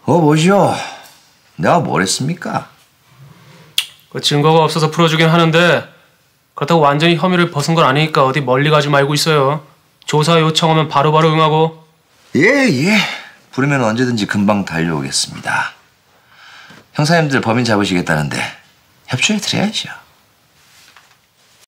뭐죠? 내가 뭘 했습니까? 그 증거가 없어서 풀어주긴 하는데 그렇다고 완전히 혐의를 벗은 건 아니니까 어디 멀리 가지 말고 있어요. 조사 요청하면 바로바로 응하고. 예. 부르면 언제든지 금방 달려오겠습니다. 형사님들 범인 잡으시겠다는데 협조해 드려야죠.